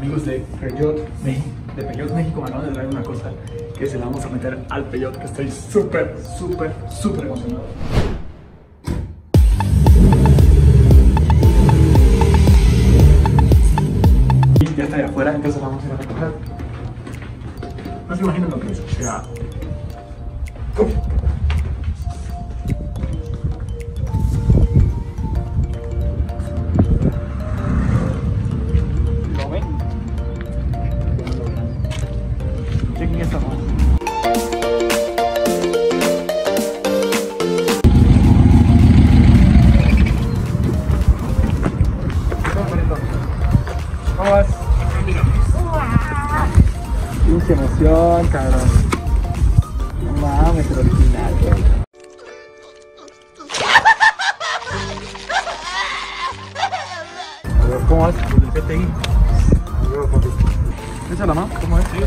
amigos de Peugeot México me acaban de traer una cosa que se la vamos a meter al Peugeot, que estoy súper emocionado. Y ya está ahí afuera, entonces la vamos a ir a recoger. No se imaginan lo que es, o sea... ¿Lo ven? Chequen esta mano. ¿Cómo vas? Pinche emoción, cabrón. No mames, el original, güey. A ver, ¿cómo vas? Con el PTI. ¿Esa la mano? ¿Cómo es? Sí.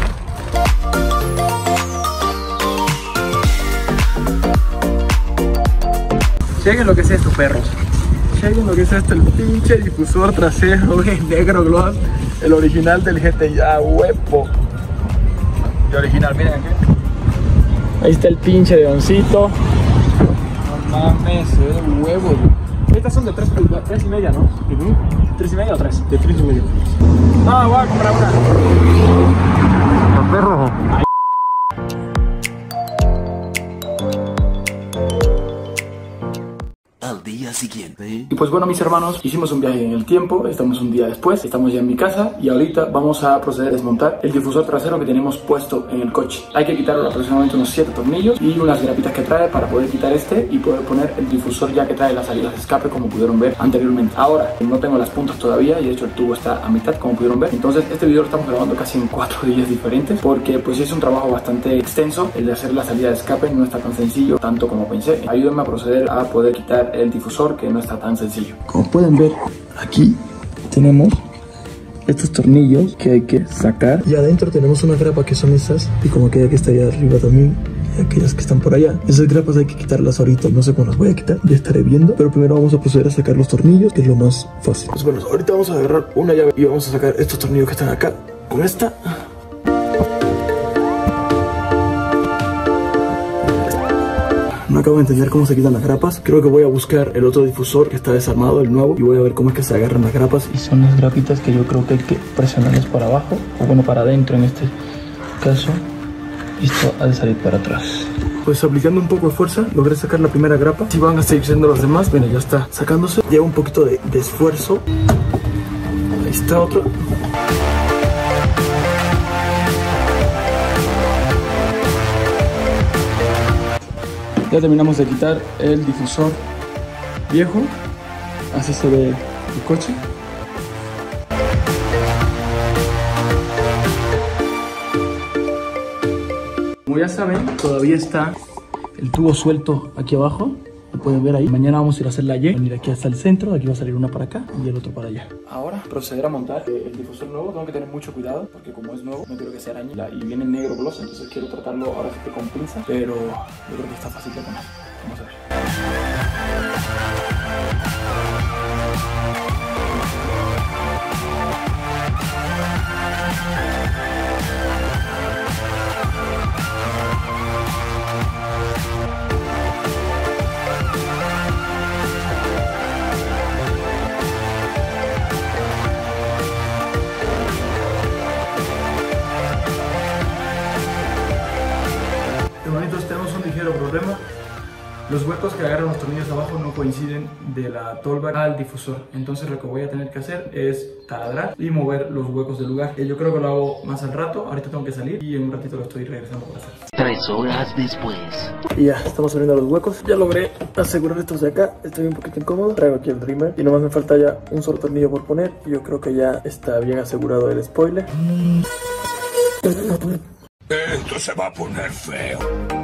Chequen lo que es esto, perros. Chequen lo que es esto, el pinche difusor trasero, güey, negro gloss. El original del GTI, huevo. El original, miren aquí. Ahí está el pinche leoncito. No mames, se ve de huevo, güey. Estas son de 3,5, ¿no? 3,5 o 3. De 3,5. No, voy a comprar una. Perro. Al día siguiente. Y pues bueno, mis hermanos, hicimos un viaje en el tiempo. Estamos un día después, estamos ya en mi casa y ahorita vamos a proceder a desmontar el difusor trasero que tenemos puesto en el coche. Hay que quitarlo aproximadamente unos 7 tornillos y unas grapitas que trae para poder quitar este y poder poner el difusor ya que trae las salidas de escape, como pudieron ver anteriormente. Ahora, no tengo las puntas todavía y de hecho el tubo está a mitad, como pudieron ver. Entonces este video lo estamos grabando casi en 4 días diferentes porque pues es un trabajo bastante extenso. El de hacer la salida de escape no está tan sencillo tanto como pensé. Ayúdenme a proceder a poder quitar el difusor, que no está tan sencillo. Como pueden ver, aquí tenemos estos tornillos que hay que sacar y adentro tenemos una grapa que son esas, y como aquella que está allá arriba también y aquellas que están por allá. Esas grapas hay que quitarlas ahorita, no sé cómo las voy a quitar, ya estaré viendo, pero primero vamos a proceder a sacar los tornillos, que es lo más fácil. Pues bueno, ahorita vamos a agarrar una llave y vamos a sacar estos tornillos que están acá con esta. No acabo de entender cómo se quitan las grapas. Creo que voy a buscar el otro difusor que está desarmado, el nuevo, y voy a ver cómo es que se agarran las grapas. Y son las grapitas que yo creo que hay que presionarlas para abajo, o bueno, para adentro en este caso. Y esto ha de salir para atrás. Pues aplicando un poco de fuerza, logré sacar la primera grapa. Si van a seguir siendo las demás, bueno, ya está sacándose. Lleva un poquito de esfuerzo. Ahí está otro. Ya terminamos de quitar el difusor viejo. Así se ve el coche. Como ya saben, todavía está el tubo suelto aquí abajo. Lo pueden ver ahí. Mañana vamos a ir a hacer la Y. Venir aquí hasta el centro. De aquí va a salir una para acá y el otro para allá. Ahora proceder a montar el difusor nuevo. Tengo que tener mucho cuidado porque como es nuevo, no quiero que se arañe. Y viene negro gloss, entonces quiero tratarlo ahora sí que con pinza. Pero yo creo que está fácil de poner. Vamos a ver. Hermanitos, tenemos un ligero problema. Los huecos que agarran los tornillos abajo no coinciden de la tolva al difusor. Entonces lo que voy a tener que hacer es taladrar y mover los huecos del lugar. Yo creo que lo hago más al rato. Ahorita tengo que salir y en un ratito lo estoy regresando para hacer. 3 horas después. Y ya, estamos abriendo los huecos. Ya logré asegurar estos de acá. Estoy un poquito incómodo. Traigo aquí el trimmer y nomás me falta ya un solo tornillo por poner. Y yo creo que ya está bien asegurado el spoiler. Esto se va a poner feo.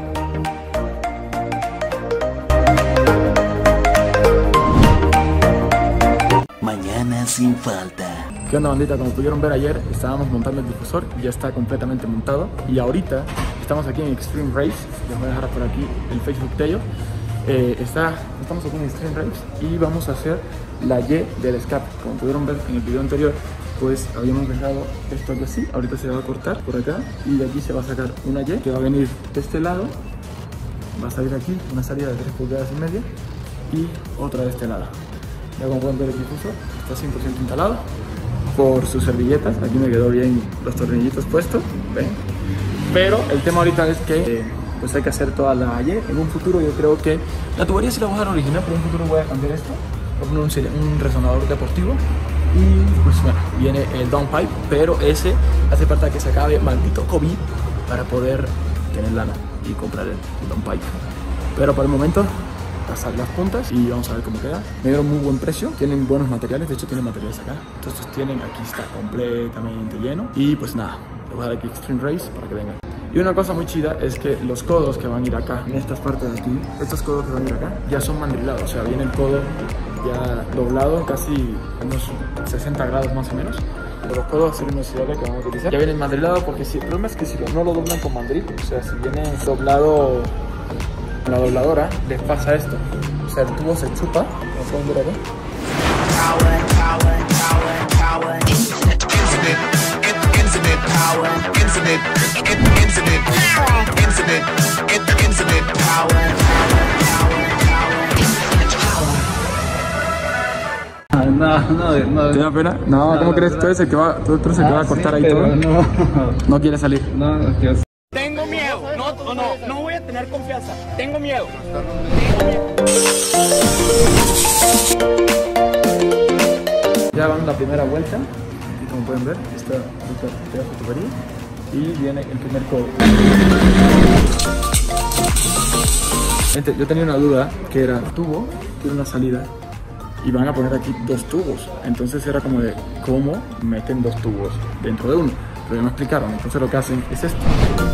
Mañana sin falta. ¿Qué onda, bandita? Como pudieron ver ayer, estábamos montando el difusor y ya está completamente montado. Y ahorita estamos aquí en Extreme Race. Les voy a dejar por aquí el Facebook de ellos. Estamos aquí en Extreme Race y vamos a hacer la Y del escape. Como pudieron ver en el video anterior, pues habíamos dejado esto aquí así. Ahorita se va a cortar por acá y de aquí se va a sacar una Y que va a venir de este lado. Va a salir aquí una salida de 3,5 pulgadas y otra de este lado. Ya como pueden ver, el difusor está 100% instalado por sus servilletas. Aquí me quedó bien los tornillitos puestos, ¿ven? Pero el tema ahorita es que pues hay que hacer toda la Y. En un futuro yo creo que la tubería sí la voy a dejar original, pero en un futuro voy a cambiar esto. Voy a poner un resonador deportivo y pues bueno, viene el downpipe, pero ese hace falta que se acabe maldito COVID para poder tener lana y comprar el downpipe. Pero por el momento las puntas y vamos a ver cómo queda. Me dieron muy buen precio, tienen buenos materiales, de hecho tienen materiales acá. Entonces tienen, aquí está completamente lleno. Y pues nada, le voy a dar aquí Extreme Race para que vengan. Y una cosa muy chida es que los codos que van a ir acá, en estas partes de aquí, estos codos que van a ir acá, ya son mandrilados. O sea, viene el codo ya doblado, casi unos 60 grados más o menos. De los codos inoxidables que vamos a utilizar ya vienen mandrilados, porque si, el problema es que si no lo doblan con mandril, o sea, si viene doblado con la dobladora, les pasa esto. O sea, el tubo se chupa, como pueden ver acá. No. ¿Te da pena? No, ¿cómo crees? Tú eres el que va, tú eres el que va a cortar ahí todo. No quiere salir. No quiero. Tengo miedo, no voy a tener confianza, tengo miedo. Ya van la primera vuelta, aquí como pueden ver, está la tubería y viene el primer codo. Gente, yo tenía una duda que era, el tubo tiene una salida y van a poner aquí 2 tubos, entonces era como de cómo meten 2 tubos dentro de uno, pero ya me explicaron, entonces lo que hacen es esto.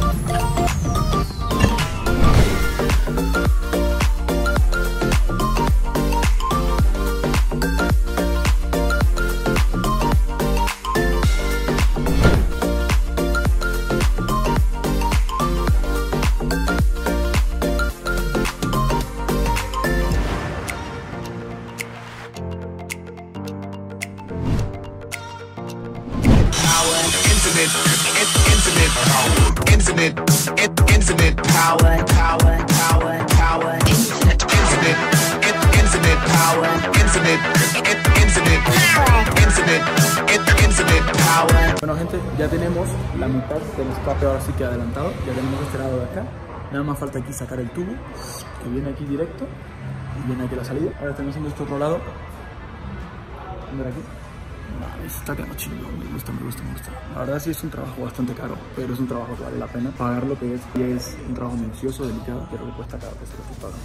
Bueno gente, ya tenemos la mitad del escape ahora sí que adelantado, ya tenemos este lado de acá, nada más falta aquí sacar el tubo que viene aquí directo y viene aquí la salida. Ahora estamos haciendo este otro lado, ver aquí. Vale, está quedando chingón, me gusta. La verdad sí es un trabajo bastante caro, pero es un trabajo que vale la pena pagar lo que es, y es un trabajo minucioso, delicado, pero que cuesta caro que se lo estoy pagando.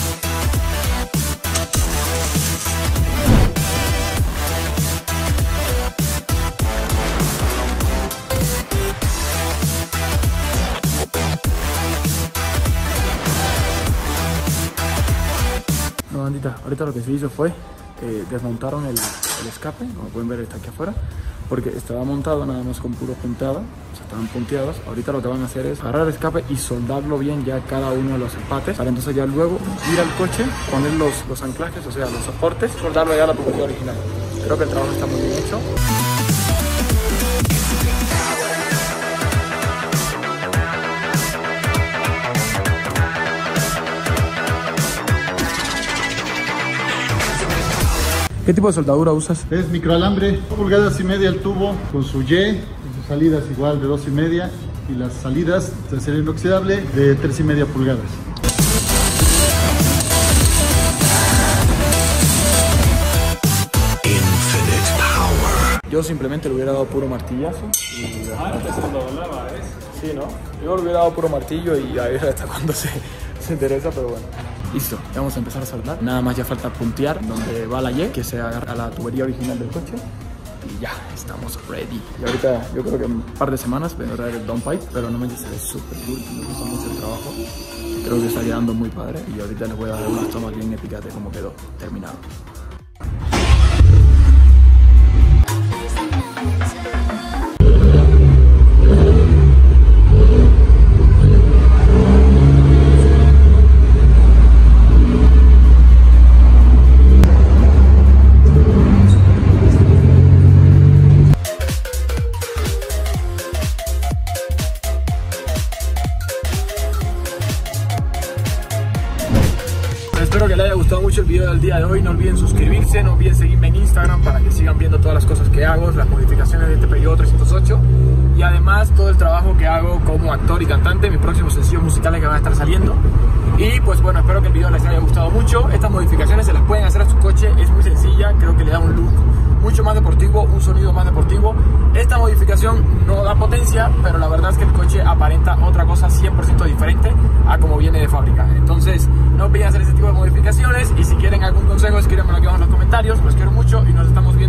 No, bandita, ahorita lo que se hizo fue desmontaron el escape, como pueden ver está aquí afuera, porque estaba montado nada más con puro puntada, o sea, estaban punteados. Ahorita lo que van a hacer es agarrar el escape y soldarlo bien ya cada uno de los empates, para entonces ya luego ir al coche, poner los anclajes, o sea, los soportes, soldarlo ya a la tubería original. Creo que el trabajo está muy bien hecho. ¿Qué tipo de soldadura usas? Es microalambre, 2,5 pulgadas el tubo con su Y, y sus salidas igual de 2,5 y las salidas de acero inoxidable de 3,5 pulgadas. Yo simplemente le hubiera dado puro martillazo y... Antes se lo doblaba, ¿eh? Sí, ¿no? Yo le hubiera dado puro martillo y a ver hasta cuándo se interesa, pero bueno. Listo, ya vamos a empezar a soldar. Nada más ya falta puntear donde va la Y, que se agarra a la tubería original del coche. Y ya, estamos ready. Y ahorita yo creo que en un par de semanas voy a traer el downpipe, pero no me dice, se ve súper cool, me gusta mucho el trabajo. Creo que está quedando muy padre y ahorita les voy a dar unas tomas bien épicas de cómo quedó terminado. gustado mucho el video del día de hoy, no olviden suscribirse, no olviden seguirme en Instagram para que sigan viendo todas las cosas que hago, las modificaciones de este periodo 308 y además todo el trabajo que hago como actor y cantante, mis próximos sencillos musicales que van a estar saliendo. Y pues bueno, espero que el video les haya gustado mucho. Estas modificaciones se las pueden hacer a su coche, es muy sencilla, creo que le da un look mucho más deportivo, un sonido más deportivo. Esta modificación no da potencia, pero la verdad es que el coche aparenta otra cosa 100% diferente a como viene de fábrica. Entonces no olviden hacer ese tipo de modificaciones y si quieren algún consejo escríbanmelo aquí abajo en los comentarios. Los quiero mucho y nos estamos viendo.